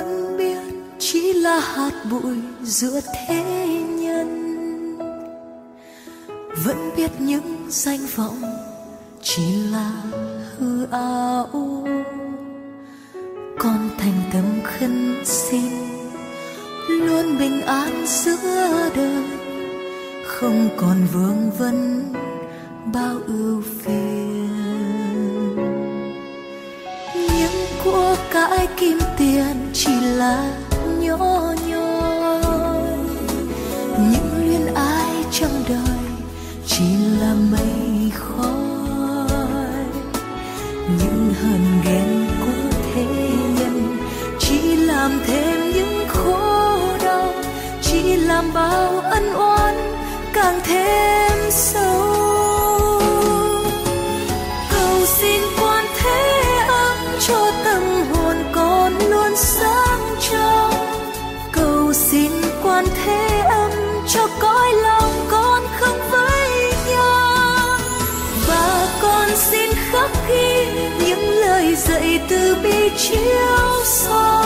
vẫn biết chỉ là hạt bụi giữa thế nhân, vẫn biết những danh vọng chỉ là hư ảo. Con thành tâm khấn xin luôn bình an giữa đời, không còn vương vấn bao ưu phiền. Những của cải kim tiền chỉ là nhỏ nhoi, những luyến ái trong đời chỉ là mây khói, những hờn ghen của thế nhân chỉ làm thêm những khổ đau, chỉ làm bao ân oán càng thêm sâu. Cầu xin Quan Thế Âm cho tâm hồn con luôn sáng trong, cầu xin Quan Thế Âm cho cõi lòng con không với nhau, và con xin khắc ghi những lời dạy từ bi chiếu soi